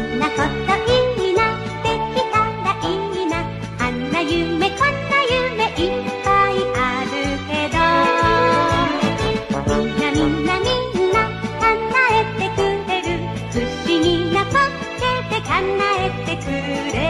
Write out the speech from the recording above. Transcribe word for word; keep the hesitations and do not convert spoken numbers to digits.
んなこといいな、できたらいいな。あんな夢こんな夢いっぱいあるけど、みんなみんなみんな叶えてくれる。不思議なポッケで叶えてくれる。